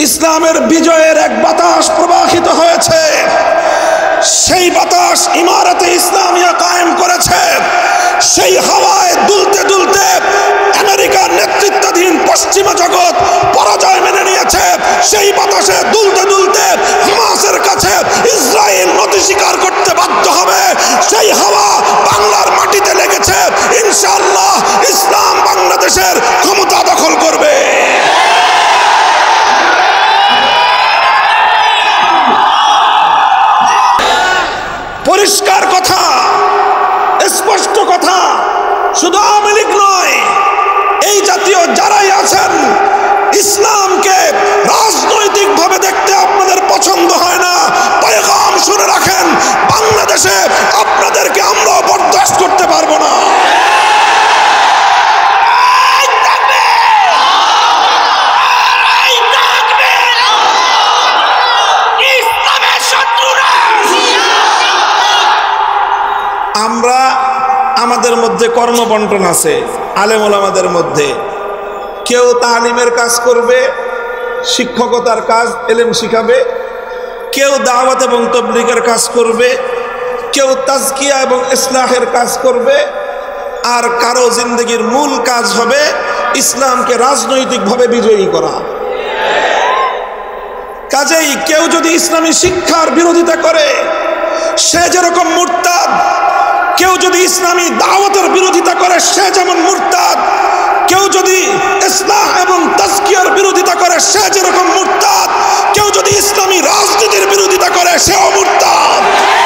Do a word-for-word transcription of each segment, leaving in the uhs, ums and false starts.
ইসলামের বিজয়ের এক বাতাস প্রবাহিত হয়েছে। সেই বাতাস ইমারতে ইসলামিয়া কায়েম করেছে। সেই হাওয়ায় দুলতে দুলতে আমেরিকার নেতৃত্বাধীন পশ্চিমা জগৎ পরাজয় মেনে নিয়েছে। সেই বাতাসে দুলতে দুলতে হামাসের কাছে ইসরায়েল নতি স্বীকার করতে বাধ্য হবে। সেই হাওয়া বাংলার মাটিতে লেগেছে। ইনশাআল্লাহ ইসলাম বাংলাদেশের ক্ষমতা দখল করবে। পরিষ্কার কথা, স্পষ্ট কথা, শুধু আওয়ামী লীগ নয়, এই জাতীয় যারাই আছেন, ইসলামকে রাজনৈতিকভাবে দেখতে আপনাদের পছন্দ হয় না, পয়গাম শুনে রাখেন, বাংলাদেশে আপনাদেরকে আমরা বরদাস্ত করতে পারবো না। আমরা আমাদের মধ্যে কর্মবন্টন আছে, আলেম ওলামাদের মধ্যে। কেউ তালিমের কাজ করবে, শিক্ষকতার কাজ, এলেম শিখাবে। কেউ দাওয়াত এবং তাবলীগের কাজ করবে। কেউ তাজকিয়া এবং ইসলাহের কাজ করবে। আর কারো জিন্দগির মূল কাজ হবে ইসলামকে রাজনৈতিকভাবে বিজয়ী করা। কাজেই কেউ যদি ইসলামী শিক্ষার বিরোধিতা করে, সে যেরকম মুরতাদ। কেউ যদি ইসলামী দাওয়াতের বিরোধিতা করে, সে যেমন মুরতাদ। কেউ যদি ইসলাহ এবং তাজকিয়ার বিরোধিতা করে, সে যেরকম মুরতাদ। কেউ যদি ইসলামী রাজনীতির বিরোধিতা করে, সেও মুরতাদ।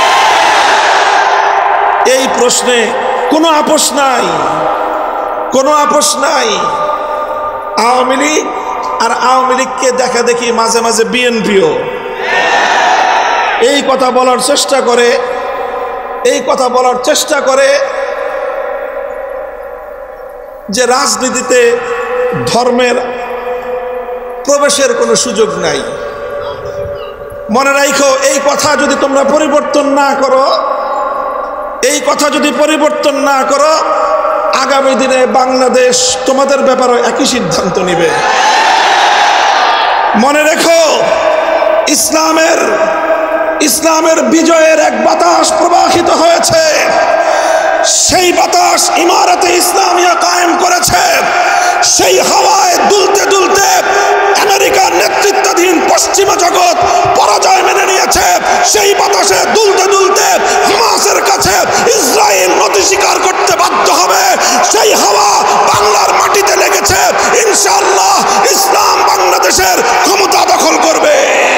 এই প্রশ্নে কোনো আপোষ নাই, কোনো আপোষ নাই। আওয়ামী লীগ আর আওয়ামী লীগকে দেখা দেখি মাঝে মাঝে বিএনপিও এই কথা বলার চেষ্টা করে এই কথা বলার চেষ্টা করে যে রাজনীতিতে ধর্মের প্রবেশের কোনো সুযোগ নাই। মনে রাখো, এই কথা যদি তোমরা পরিবর্তন না করো, এই কথা যদি পরিবর্তন না করো, আগামী দিনে বাংলাদেশ তোমাদের ব্যাপারে একই সিদ্ধান্ত নেবে। মনে রেখো, ইসলামের ইসলামের বিজয়ের এক বাতাস প্রবাহিত হয়েছে। সেই বাতাস ইমারতে ইসলামিয়া কায়েম করেছে। সেই হাওয়ায় দুলতে দুলতে আমেরিকার নেতৃত্বাধীন পশ্চিমা জগৎ পরাজয় মেনে নিয়েছে। সেই বাতাসে দুলতে দুলতে হামাসের কাছে ইসরায়েল নতি স্বীকার করতে বাধ্য হবে। সেই হাওয়া বাংলার মাটিতে লেগেছে। ইনশাআল্লাহ ইসলাম বাংলাদেশের ক্ষমতা দখল করবে।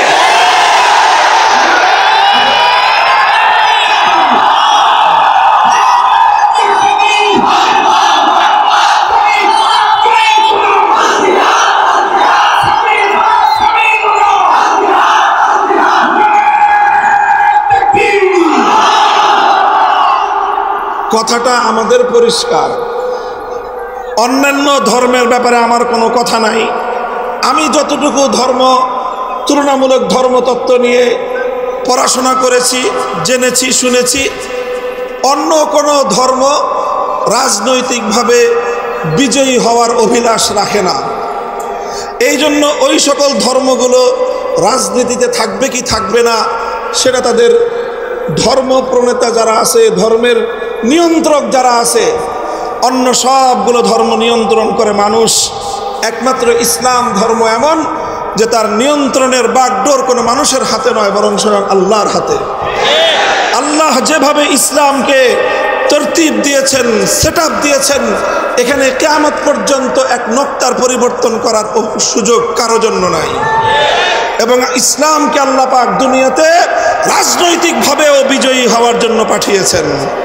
কথাটা আমাদের পরিষ্কার। অন্যান্য ধর্মের ব্যাপারে আমার কোনো কথা নাই। আমি যতটুকু ধর্ম তুলনামূলক ধর্মতত্ত্ব নিয়ে পড়াশোনা করেছি, জেনেছি, শুনেছি, অন্য কোনো ধর্ম রাজনৈতিকভাবে বিজয়ী হওয়ার অভিলাষ রাখে না। এই জন্য ওই সকল ধর্মগুলো রাজনীতিতে থাকবে কি থাকবে না, সেটা তাদের ধর্ম প্রণেতা যারা আছে, ধর্মের নিয়ন্ত্রক যারা আছে, অন্য সবগুলো ধর্ম নিয়ন্ত্রণ করে মানুষ। একমাত্র ইসলাম ধর্ম এমন যে তার নিয়ন্ত্রণের বাগডোর কোনো মানুষের হাতে নয়, বরং স্বয়ং আল্লাহর হাতে। আল্লাহ যেভাবে ইসলামকে তরতিব দিয়েছেন, সেটআপ দিয়েছেন, এখানে কিয়ামত পর্যন্ত এক নক্তার পরিবর্তন করার সুযোগ কারো জন্য নাই। এবং ইসলামকে আল্লাহ পাক দুনিয়াতে রাজনৈতিকভাবেও বিজয়ী হওয়ার জন্য পাঠিয়েছেন।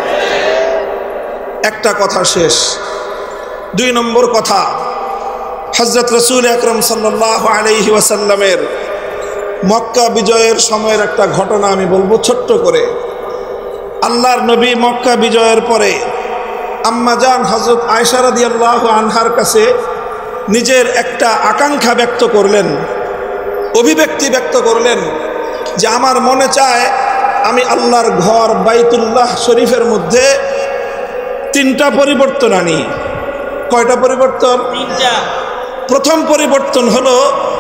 একটা কথা শেষ। দুই নম্বর কথা, হযরত রাসূল আকরাম সাল্লাল্লাহু আলাইহি ওয়াসাল্লামের মক্কা বিজয়ের সময়ের একটা ঘটনা আমি বলবো ছোট্ট করে। আল্লাহর নবী মক্কা বিজয়ের পরে আম্মা জান হযরত আয়েশা রাদিয়াল্লাহু আনহার কাছে নিজের একটা আকাঙ্ক্ষা ব্যক্ত করলেন, অভিব্যক্তি ব্যক্ত করলেন যে আমার মনে চায় আমি আল্লাহর ঘর বাইতুল্লাহ শরীফের মধ্যে তিনটা পরিবর্তন আনি। কয়টা পরিবর্তন? তিনটা। প্রথম পরিবর্তন হলো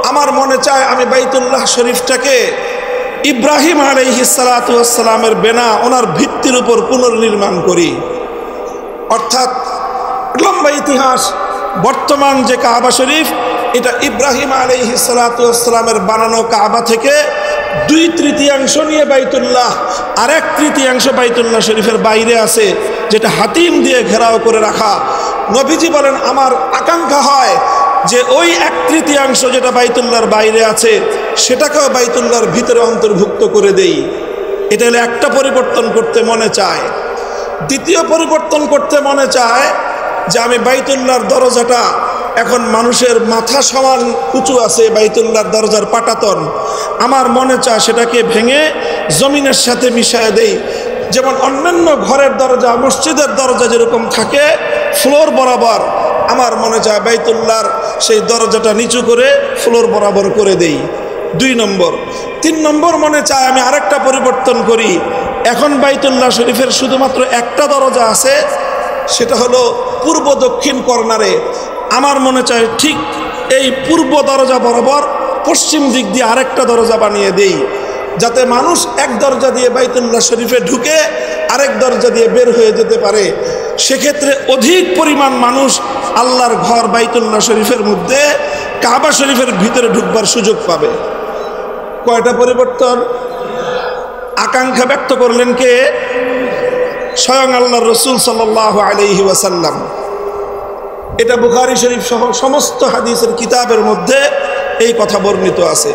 আমার মনে চায় আমি বাইতুল্লাহ শরীফটাকে ইব্রাহিম আলাইহিস সালাতু ওয়াস সালামের বেনা ওনার ভিত্তির উপর পুনর্নির্মাণ করি। অর্থাৎ লম্বা ইতিহাস, বর্তমান যে কাবা শরীফ এটা ইব্রাহিম আলাইহিস সালাতু ওয়াস সালামের বানানো কাবা থেকে দুই তৃতীয়াংশ নিয়ে বাইতুল্লাহ, আর এক তৃতীয়াংশ বাইতুল্লাহ শরীফের বাইরে আছে, যেটা হাতিম দিয়ে ঘেরাও করে রাখা। নবীজি বলেন আমার আকাঙ্ক্ষা হয় যে ওই এক তৃতীয়াংশ যেটা বাইতুল্লাহর বাইরে আছে সেটাকেও বাইতুল্লাহর ভিতরে অন্তর্ভুক্ত করে দেই। এটা হলো একটা পরিবর্তন করতে মনে চায়। দ্বিতীয় পরিবর্তন করতে মনে চায় যে আমি বাইতুল্লাহর দরজাটা, এখন মানুষের মাথা সমান উঁচু আছে বাইতুল্লাহর দরজার পাটাতন, আমার মনে চায় সেটাকে ভেঙে জমিনের সাথে মিশিয়ে দেই। যেমন অন্যান্য ঘরের দরজা, মসজিদের দরজা যেরকম থাকে ফ্লোর বরাবর, আমার মনে চায় বাইতুল্লাহর সেই দরজাটা নিচু করে ফ্লোর বরাবর করে দেই। দুই নম্বর। তিন নম্বর মনে চায় আমি আরেকটা পরিবর্তন করি। এখন বাইতুল্লাহ শরীফের শুধুমাত্র একটা দরজা আছে, সেটা হলো পূর্ব দক্ষিণ কর্নারে। আমার মনে চায় ঠিক এই পূর্ব দরজা বরাবর পশ্চিম দিক দিয়ে আরেকটা দরজা বানিয়ে দেই, যাতে মানুষ এক দরজা দিয়ে বাইতুল্লাহ শরীফে ঢুকে আরেক দরজা দিয়ে বের হয়ে যেতে পারে। সেক্ষেত্রে অধিক পরিমাণ মানুষ আল্লাহর ঘর বাইতুল্লাহ শরীফের মধ্যে কাবা শরীফের ভিতরে ঢুকবার সুযোগ পাবে। কয়টা পরিবর্তন? আকাঙ্ক্ষা ব্যক্ত করলেন কে? স্বয়ং আল্লাহর রসুল সাল্লাল্লাহু আলাইহি ওয়াসাল্লাম। এটা বুখারী শরীফ সহ সমস্ত হাদিসের কিতাবের মধ্যে এই কথা বর্ণিত আছে।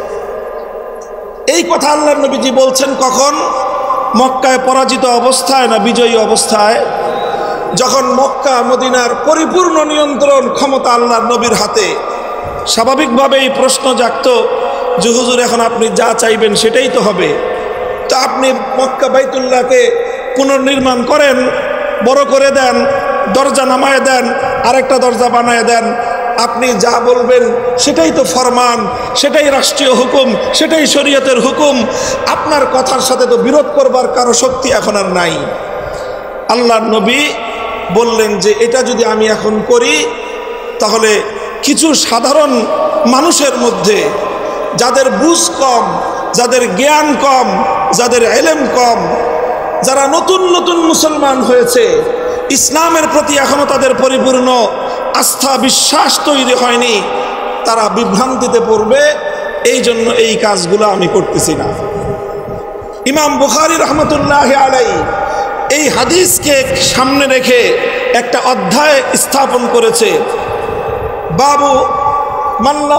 এই কথা আল্লাহর নবীজি বলছেন কখন? মক্কায় পরাজিত অবস্থায় না বিজয়ী অবস্থায়? যখন মক্কা মদিনার পরিপূর্ণ নিয়ন্ত্রণ ক্ষমতা আল্লাহর নবীর হাতে। স্বাভাবিকভাবেই প্রশ্ন জাগত যে হুজুর এখন আপনি যা চাইবেন সেটাই তো হবে, তা আপনি মক্কা বাইতুল্লাহকে পুনর্নির্মাণ করেন, বড় করে দেন, দরজা নামায় দেন, আরেকটা দরজা বানায় দেন, আপনি যা বলবেন সেটাই তো ফরমান, সেটাই রাষ্ট্রীয় হুকুম, সেটাই শরীয়তের হুকুম, আপনার কথার সাথে তো বিরোধ করবার কারো শক্তি এখন আর নাই। আল্লাহর নবী বললেন যে এটা যদি আমি এখন করি তাহলে কিছু সাধারণ মানুষের মধ্যে যাদের বুঝ কম, যাদের জ্ঞান কম, যাদের এলেম কম, যারা নতুন নতুন মুসলমান হয়েছে, ইসলামের প্রতি এখনো তাদের পরিপূর্ণ আস্থা বিশ্বাস তৈরি হয়নি, তারা বিভ্রান্তিতে পড়বে। এই জন্য এই কাজগুলো আমি করতেছি না। ইমাম বুখারী রহমতুল্লাহ আলাইহি এই হাদিসকে সামনে রেখে একটা অধ্যায় স্থাপন করেছে। বাবু মানলাম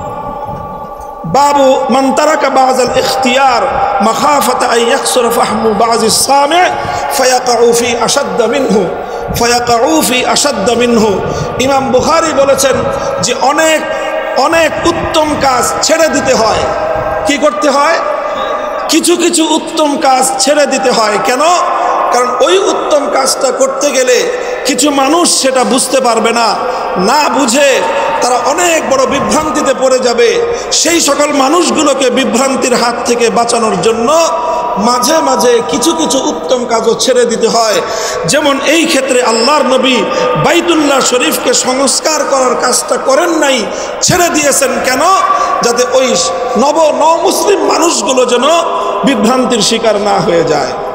বাবু মান তারাকা বাযাল ইখতিয়ার মাখাফাতা আন ইয়াকসুরা ফাহমু বাযিস সামি' ফায়াকাউ ফি আশাদ্দ মিনহু ফায়াকাউ ফি আশাদ্দ মিনহু। ইমাম বুখারী বলেছেন যে অনেক অনেক উত্তম কাজ ছেড়ে দিতে হয়। কি করতে হয়? কিছু কিছু উত্তম কাজ ছেড়ে দিতে হয়। কেন? কারণ ওই উত্তম কাজটা করতে গেলে কিছু মানুষ সেটা বুঝতে পারবে না, না বুঝে তারা অনেক বড় বিভ্রান্তিতে পড়ে যাবে। সেই সকল মানুষগুলোকে বিভ্রান্তির হাত থেকে বাঁচানোর জন্য মাঝে মাঝে কিছু কিছু উত্তম কাজও ছেড়ে দিতে হয়। যেমন এই ক্ষেত্রে আল্লাহর নবী বাইতুল্লাহ শরীফকে সংস্কার করার কাজটা করেন নাই, ছেড়ে দিয়েছেন। কেন? যাতে ওই নব নও মুসলিম মানুষগুলো যেন বিভ্রান্তির শিকার না হয়ে যায়।